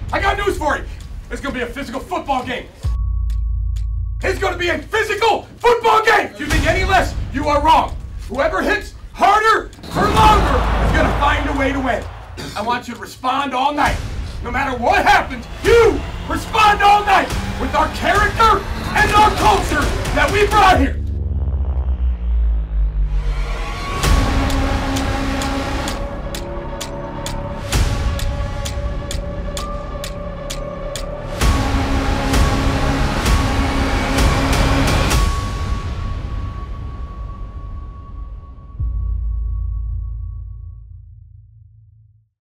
I got news for you. It's gonna be a physical football game. It's gonna be a physical football game. If you think any less, you are wrong. Whoever hits harder or longer is gonna find a way to win. I want you to respond all night. No matter what happens, you respond all night with our character and our culture that we brought here.